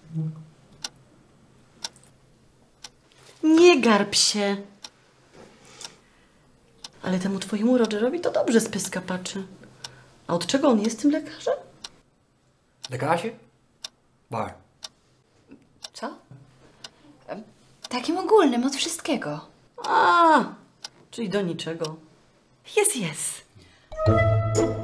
Nie garb się. Ale temu twojemu Rogerowi to dobrze z pyska patrzy. A od czego on jest tym lekarzem? Lekarzie? Bar. Co? Takim ogólnym, od wszystkiego. A, czyli do niczego. Jest.